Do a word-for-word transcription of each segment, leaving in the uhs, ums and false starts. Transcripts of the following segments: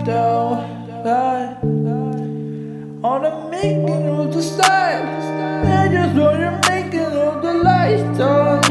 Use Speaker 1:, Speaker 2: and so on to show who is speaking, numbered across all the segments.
Speaker 1: down, lie. On the making of the style, I just wanna make it of the lifestyle.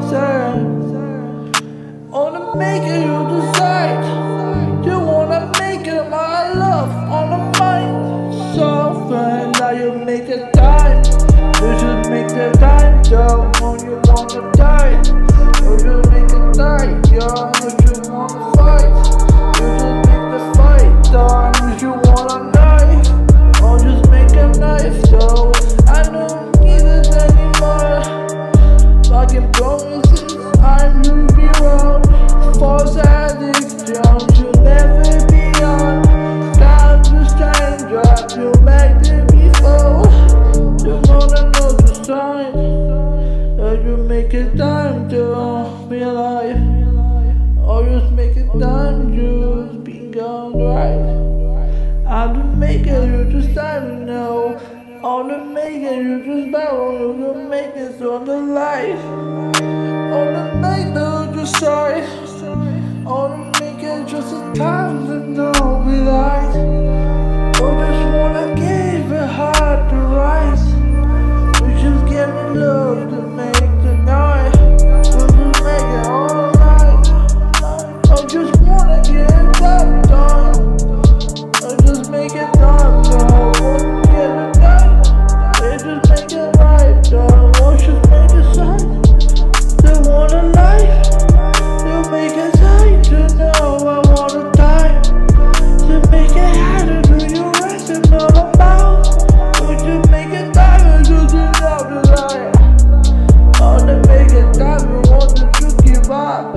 Speaker 1: On the making of the side, you wanna make it my love. On the mind, soft and now you make it time. You should make the time down when you wanna die. Or you make it time, yeah, when you wanna fight. You just make the fight down if you wanna knife. Or just make a knife, so I don't need it anymore. Fucking promises, I will be wrong. False addiction, you'll never be on. Time to stranger, you make them before. You wanna know the sign, or you make it time to be alive. Or just make it time to be gone right. I'm the maker, you just time to know. On the maker, you just bow. You make it on the life. On the maker, just sorry. On the maker, just a time to know we light. Or just wanna give a heart to rise. We just give me love to make the night. We just make it all night. I just wanna get that done. I just make it done, no. Wanna get it done. They just make it right, though. Or just make it sign. They want a life. They'll make it time to know I want to die. To make it harder, do you rest and all about? Or just make it time and just enough to lie. Or to make it time and want to give up.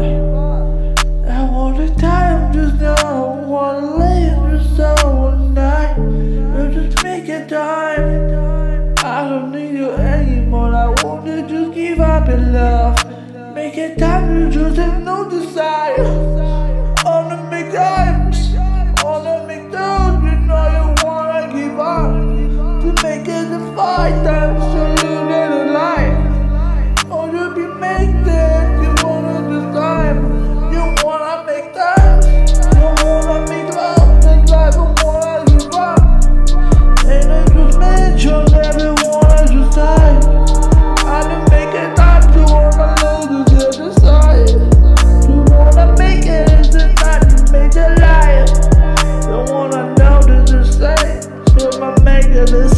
Speaker 1: I want the time, just know I wanna lay in the sun one night. You just make it time. I don't need you anymore. I wanna just give up in love. Make it time, you just have no desire. Wanna make times, wanna make those, you know you wanna give up. To make it the fight time, so you live a life. Or you be make that, you wanna just time. You wanna make time, you wanna make love, and life don't wanna give up. And I just mentioned every wanna just die. I didn't make it time to wanna lose to the other side. You wanna make it is the time you make the life. You wanna know this is the same, you wanna make it the